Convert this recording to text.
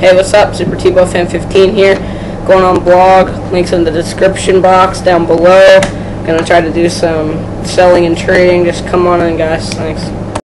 Hey, what's up? Super Tebow Fan 15 here. Going on the blog. Links in the description box down below. Gonna try to do some selling and trading. Just come on in, guys. Thanks.